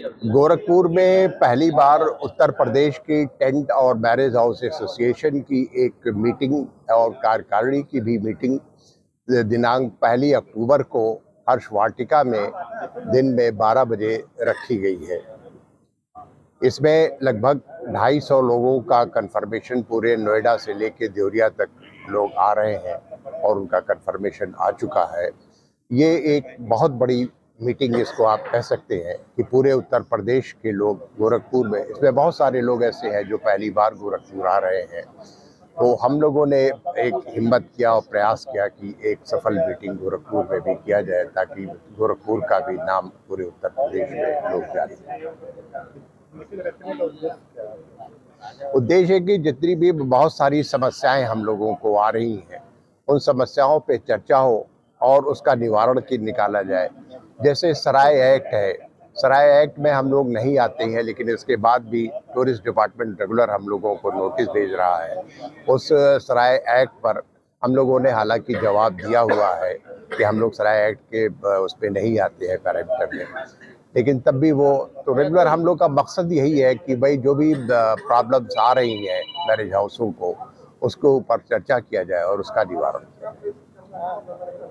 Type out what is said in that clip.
गोरखपुर में पहली बार उत्तर प्रदेश की टेंट और मैरिज हाउस एसोसिएशन की एक मीटिंग और कार्यकारिणी की भी मीटिंग दिनांक 1 अक्टूबर को हर्ष वाटिका में दिन में 12 बजे रखी गई है। इसमें लगभग 250 लोगों का कंफर्मेशन पूरे नोएडा से लेकर देवरिया तक लोग आ रहे हैं और उनका कंफर्मेशन आ चुका है। ये एक बहुत बड़ी मीटिंग इसको आप कह सकते हैं कि पूरे उत्तर प्रदेश के लोग गोरखपुर में, इसमें बहुत सारे लोग ऐसे हैं जो पहली बार गोरखपुर आ रहे हैं। तो हम लोगों ने एक हिम्मत किया और प्रयास किया कि एक सफल मीटिंग गोरखपुर में भी किया जाए ताकि गोरखपुर का भी नाम पूरे उत्तर प्रदेश में लोग जाने। उद्देश्य है कि जितनी भी बहुत सारी समस्याएं हम लोगों को आ रही हैं उन समस्याओं पे चर्चा हो और उसका निवारण की निकाला जाए। जैसे सराय एक्ट है, सराय एक्ट में हम लोग नहीं आते हैं, लेकिन इसके बाद भी टूरिस्ट डिपार्टमेंट रेगुलर हम लोगों को नोटिस भेज रहा है। उस सराय एक्ट पर हम लोगों ने हालांकि जवाब दिया हुआ है कि हम लोग सराय एक्ट के उस पर नहीं आते हैं पैरामीटर में, लेकिन तब भी वो तो रेगुलर हम लोग का मकसद यही है कि भाई जो भी प्रॉब्लम्स आ रही हैं मैरिज हाउसों को, उसके ऊपर चर्चा किया जाए और उसका निवारण किया जाए।